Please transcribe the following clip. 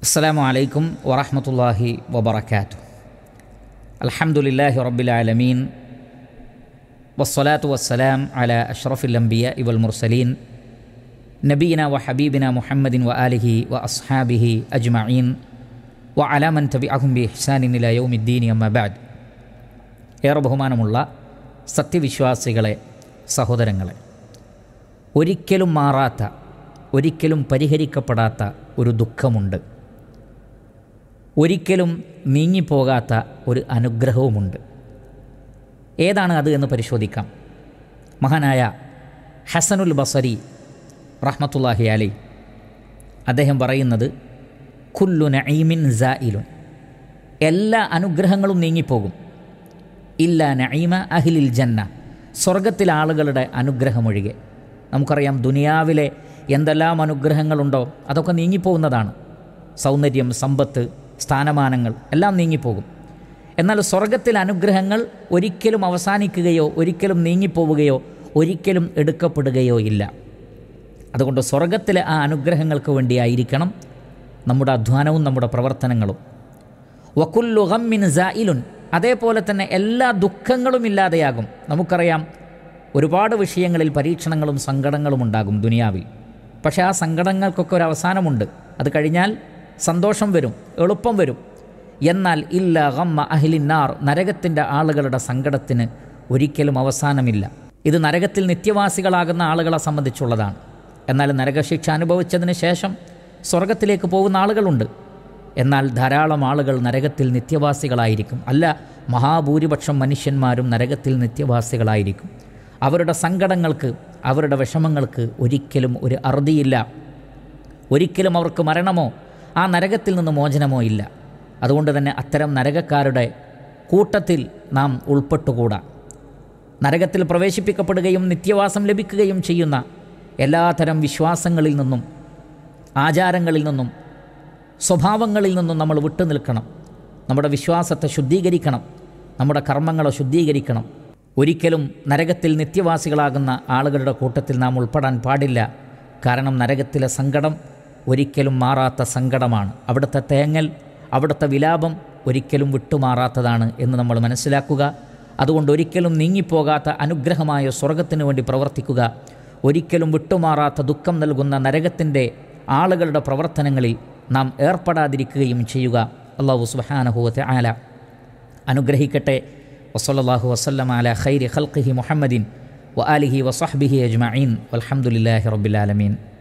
السلام عليكم ورحمة الله وبركاته. الحمد لله رب العالمين والصلاة والسلام على أشرف الأنبياء والمرسلين نبينا وحبيبنا محمد وآله وأصحابه أجمعين وعلى من تبعهم بإحسان إلى يوم الدين أما بعد. ഏറെ ബഹുമാനമുള്ള സത്യവിശ്വാസികളെ, സഹോദരങ്ങളെ, ഒരിക്കലും മാറാത്ത, ഒരിക്കലും പരിഹരിക്കപ്പെടാത്ത ഒരു ദുഃഖമുണ്ട്. ഒരിക്കലും നീങ്ങിപ്പോകാത്ത ഒരു അനുഗ്രഹവുമുണ്ട്. ഏതാണ് അത് എന്ന് പരിശോധിക്കാം. മഹാനായ ഹസനുൽ ബസരി റഹ്മത്തുള്ളാഹി അലൈഹി അദ്ദേഹം പറയുന്നത്, കുല്ലു നഈമിൻ സായിലുൻ, എല്ലാ അനുഗ്രഹങ്ങളും നീങ്ങിപ്പോകും. ഇല്ല നഈമ അഹ്ലിൽ ജന്ന, സ്വർഗത്തിലെ ആളുകളുടെ അനുഗ്രഹമൊഴികെ. നമുക്കറിയാം, ദുനിയാവിലെ എന്തെല്ലാം അനുഗ്രഹങ്ങളുണ്ടോ അതൊക്കെ നീങ്ങിപ്പോകുന്നതാണ്. സൗന്ദര്യം, സമ്പത്ത്, സ്ഥാനമാനങ്ങൾ എല്ലാം നീങ്ങിപ്പോകും. എന്നാൽ സ്വർഗത്തിലെ അനുഗ്രഹങ്ങൾ ഒരിക്കലും അവസാനിക്കുകയോ ഒരിക്കലും നീങ്ങിപ്പോവുകയോ ഒരിക്കലും എടുക്കപ്പെടുകയോ ഇല്ല. അതുകൊണ്ട് സ്വർഗത്തിലെ ആ അനുഗ്രഹങ്ങൾക്ക് വേണ്ടിയായിരിക്കണം നമ്മുടെ അധ്വാനവും നമ്മുടെ പ്രവർത്തനങ്ങളും. വകുല്ലു ഗമ്മിൻ സായിലുൻ, അതേപോലെ തന്നെ എല്ലാ ദുഃഖങ്ങളും ഇല്ലാതെയാകും. നമുക്കറിയാം, ഒരുപാട് വിഷയങ്ങളിൽ പരീക്ഷണങ്ങളും സങ്കടങ്ങളും ഉണ്ടാകും ദുനിയാവിൽ. പക്ഷേ ആ സങ്കടങ്ങൾക്കൊക്കെ ഒരു അവസാനമുണ്ട്. അത് കഴിഞ്ഞാൽ സന്തോഷം വരും, എളുപ്പം വരും. എന്നാൽ ഇല്ല ഗമ്മ അഹ്ലിന്നാർ, നരകത്തിൻ്റെ ആളുകളുടെ സങ്കടത്തിന് ഒരിക്കലും അവസാനമില്ല. ഇത് നരകത്തിൽ നിത്യവാസികളാകുന്ന ആളുകളെ സംബന്ധിച്ചുള്ളതാണ്. എന്നാൽ നരകശിക്ഷ അനുഭവിച്ചതിന് ശേഷം സ്വർഗത്തിലേക്ക് പോകുന്ന ആളുകളുണ്ട്. എന്നാൽ ധാരാളം ആളുകൾ നരകത്തിൽ നിത്യവാസികളായിരിക്കും. അല്ല, മഹാഭൂരിപക്ഷം മനുഷ്യന്മാരും നരകത്തിൽ നിത്യവാസികളായിരിക്കും. അവരുടെ സങ്കടങ്ങൾക്ക്, അവരുടെ വിഷമങ്ങൾക്ക് ഒരിക്കലും ഒരു അറുതിയില്ല. ഒരിക്കലും അവർക്ക് മരണമോ ആ നരകത്തിൽ നിന്ന് മോചനമോ ഇല്ല. അതുകൊണ്ട് തന്നെ അത്തരം നരകക്കാരുടെ കൂട്ടത്തിൽ നാം ഉൾപ്പെട്ടുകൂടാ. നരകത്തിൽ പ്രവേശിപ്പിക്കപ്പെടുകയും നിത്യവാസം ലഭിക്കുകയും ചെയ്യുന്ന എല്ലാത്തരം വിശ്വാസങ്ങളിൽ നിന്നും ആചാരങ്ങളിൽ നിന്നും സ്വഭാവങ്ങളിൽ നിന്നും നമ്മൾ വിട്ടുനിൽക്കണം. നമ്മുടെ വിശ്വാസത്തെ ശുദ്ധീകരിക്കണം, നമ്മുടെ കർമ്മങ്ങളെ ശുദ്ധീകരിക്കണം. ഒരിക്കലും നരകത്തിൽ നിത്യവാസികളാകുന്ന ആളുകളുടെ കൂട്ടത്തിൽ നാം ഉൾപ്പെടാൻ പാടില്ല. കാരണം നരകത്തിലെ സങ്കടം ഒരിക്കലും മാറാത്ത സങ്കടമാണ്. അവിടുത്തെ തേങ്ങൽ, അവിടുത്തെ വിലാപം ഒരിക്കലും വിട്ടുമാറാത്തതാണ് എന്ന് നമ്മൾ മനസ്സിലാക്കുക. അതുകൊണ്ട് ഒരിക്കലും നീങ്ങിപ്പോകാത്ത അനുഗ്രഹമായ സ്വർഗത്തിന് വേണ്ടി പ്രവർത്തിക്കുക. ഒരിക്കലും വിട്ടുമാറാത്ത ദുഃഖം നൽകുന്ന നരകത്തിൻ്റെ ആളുകളുടെ പ്രവർത്തനങ്ങളിൽ നാം ഏർപ്പെടാതിരിക്കുകയും ചെയ്യുക. അല്ലാഹു സുബ്ഹാനഹു വ തആല അനുഗ്രഹിക്കട്ടെ. വസല്ലല്ലാഹു വസല്ലമ അലാ ഖൈരി ഖൽഖിഹി മുഹമ്മദിൻ വ ആലിഹി വസഹ്ബിഹി അജ്മഈൻ വൽഹംദുലില്ലാഹി റബ്ബിൽ ആലമീൻ.